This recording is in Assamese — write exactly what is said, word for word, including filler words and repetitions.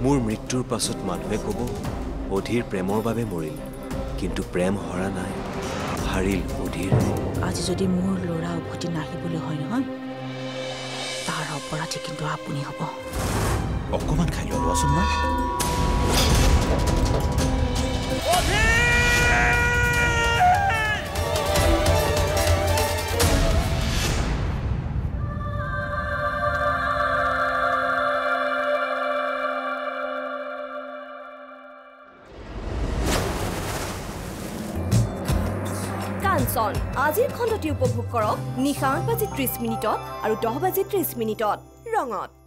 মোৰ মৃত্যুৰ পাছত মানুহে ক'ব অধীৰ প্ৰেমৰ বাবে মৰিল কিন্তু প্ৰেম হৰা নাই হাৰিল অধীৰ আজি যদি মোৰ ল'ৰা উভতি নাহিবলৈ হয় নহয় তাৰ অপৰাধী কিন্তু আপুনি হ'ব অকমান খাই লোৱাচোন মা কাঞ্চন আজিৰ খণ্ডটি উপভোগ কৰক নিশা আঠ বাজি ত্ৰিশ মিনিটত আৰু দহ বাজি ত্ৰিশ মিনিটত ৰঙত।